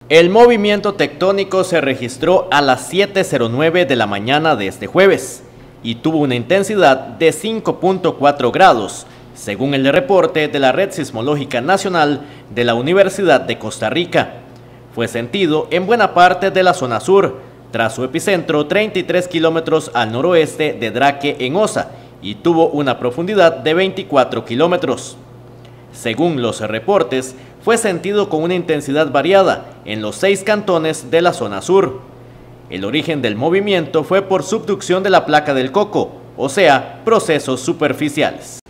El movimiento tectónico se registró a las 7:09 de la mañana de este jueves y tuvo una intensidad de 5.4 grados, según el reporte de la Red Sismológica Nacional de la Universidad de Costa Rica. Fue sentido en buena parte de la zona sur, tras su epicentro 33 kilómetros al noroeste de Draque en Osa, y tuvo una profundidad de 24 kilómetros. Según los reportes, fue sentido con una intensidad variada en los 6 cantones de la zona sur. El origen del movimiento fue por subducción de la placa del Coco, o sea, procesos superficiales.